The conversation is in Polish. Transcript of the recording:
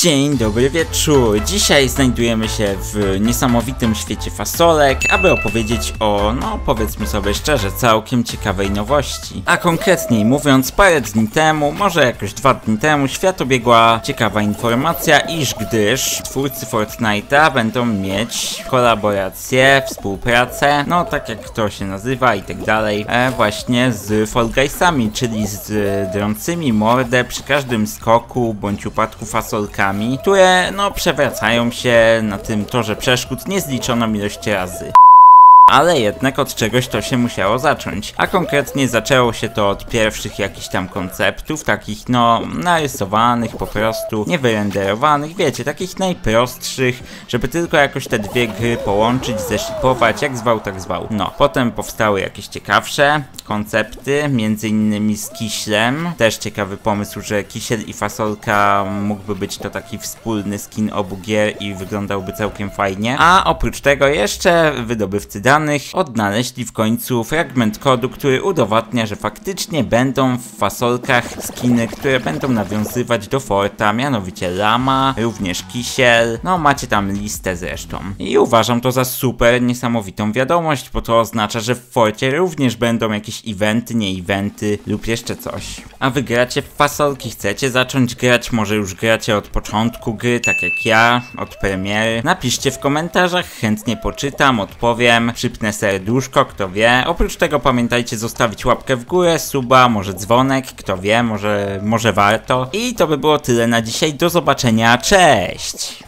Dzień dobry wieczór. Dzisiaj znajdujemy się w niesamowitym świecie fasolek, aby opowiedzieć o, no powiedzmy sobie szczerze, całkiem ciekawej nowości. A konkretniej mówiąc, parę dni temu, może jakoś 2 dni temu, świat obiegła ciekawa informacja, gdyż twórcy Fortnite'a będą mieć kolaborację, współpracę, no tak jak to się nazywa i tak dalej, właśnie z Fall Guysami, czyli z drącymi mordę przy każdym skoku bądź upadku fasolkami, które no przewracają się na tym torze przeszkód niezliczoną ilość razy. Ale jednak od czegoś to się musiało zacząć, a konkretnie zaczęło się to od pierwszych jakichś tam konceptów, takich no narysowanych po prostu, niewyrenderowanych, wiecie, takich najprostszych, żeby tylko jakoś te dwie gry połączyć, zeshipować, jak zwał tak zwał. No, potem powstały jakieś ciekawsze koncepty, między innymi z Kiślem, też ciekawy pomysł, że Kisiel i fasolka mógłby być to taki wspólny skin obu gier i wyglądałby całkiem fajnie, a oprócz tego jeszcze wydobywcy danych odnaleźli w końcu fragment kodu, który udowadnia, że faktycznie będą w fasolkach skiny, które będą nawiązywać do Forta, mianowicie Lama, również Kisiel, no macie tam listę zresztą. I uważam to za super niesamowitą wiadomość, bo to oznacza, że w Forcie również będą jakieś eventy, nie eventy lub jeszcze coś. A wy gracie w fasolki, chcecie zacząć grać, może już gracie od początku gry, tak jak ja, od premiery. Napiszcie w komentarzach, chętnie poczytam, odpowiem. Przypnę serduszko, kto wie. Oprócz tego pamiętajcie zostawić łapkę w górę, suba, może dzwonek, kto wie, może warto. I to by było tyle na dzisiaj. Do zobaczenia, cześć!